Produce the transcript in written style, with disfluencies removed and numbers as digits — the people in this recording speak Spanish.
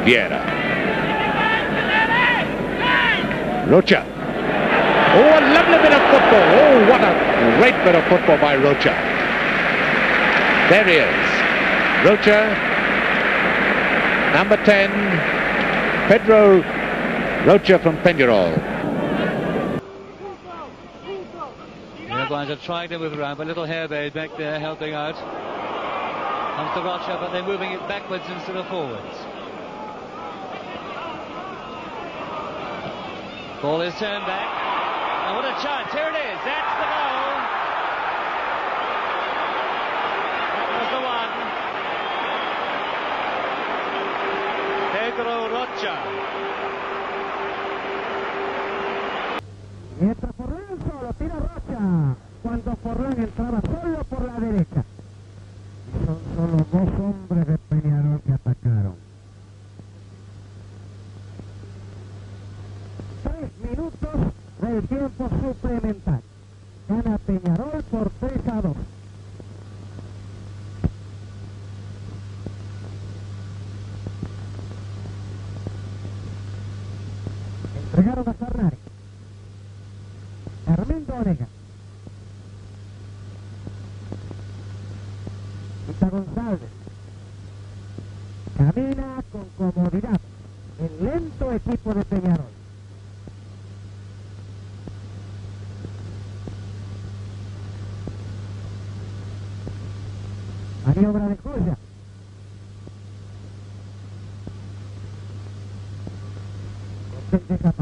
Vieira. Rocha. Oh, a lovely bit of football. Oh, what a great bit of football by Rocha. There he is. Rocha, number 10, Pedro Rocha from Peñarol. Uruguayans are trying to move around, but little Herbe back there helping out. Comes to Rocha, but they're moving it backwards instead of forwards. Ball is turned back. And what a chance. Here it is. That's the goal. That was the one. Pedro Rocha. Mientras Forlán solo tira Rocha, cuando Forlán entraba solo por la derecha. Y son solo dos hombres de Peñarol que atacaron. 3 minutos del tiempo suplementario. Gana Peñarol por 3-2. Entregaron a Ferrari. Armindo Onega. Quita González. Camina con comodidad el lento equipo de Peñarol. Maniobra de Joya. Con técnica